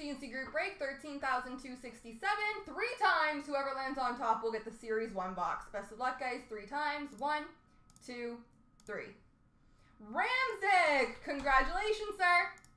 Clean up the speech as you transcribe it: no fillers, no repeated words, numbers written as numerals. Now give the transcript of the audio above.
C&C group break, 13,267. 3 times. Whoever lands on top will get the Series 1 box. Best of luck, guys. 3 times. 1, 2, 3. Ramzik! Congratulations, sir.